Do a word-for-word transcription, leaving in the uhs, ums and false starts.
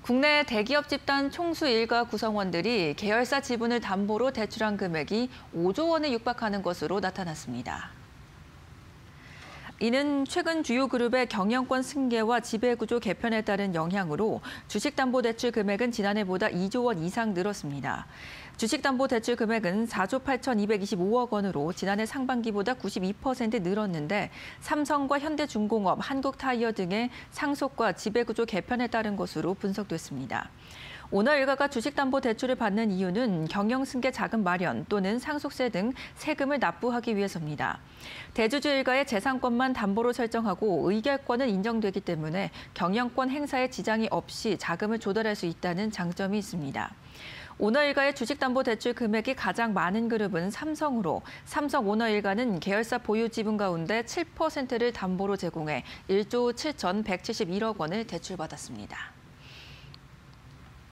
국내 대기업 집단 총수 일가 구성원들이 계열사 지분을 담보로 대출한 금액이 오조 원에 육박하는 것으로 나타났습니다. 이는 최근 주요 그룹의 경영권 승계와 지배구조 개편에 따른 영향으로 주식담보대출 금액은 지난해보다 이조 원 이상 늘었습니다. 주식담보대출 금액은 사조 팔천이백이십오억 원으로 지난해 상반기보다 구십이 퍼센트 늘었는데 삼성과 현대중공업, 한국타이어 등의 상속과 지배구조 개편에 따른 것으로 분석됐습니다. 오너 일가가 주식담보대출을 받는 이유는 경영승계 자금 마련 또는 상속세 등 세금을 납부하기 위해서입니다. 대주주 일가의 재산권만 담보로 설정하고 의결권은 인정되기 때문에 경영권 행사에 지장이 없이 자금을 조달할 수 있다는 장점이 있습니다. 오너 일가의 주식담보대출 금액이 가장 많은 그룹은 삼성으로 삼성 오너 일가는 계열사 보유 지분 가운데 칠 퍼센트를 담보로 제공해 일조 칠천백칠십일억 원을 대출받았습니다.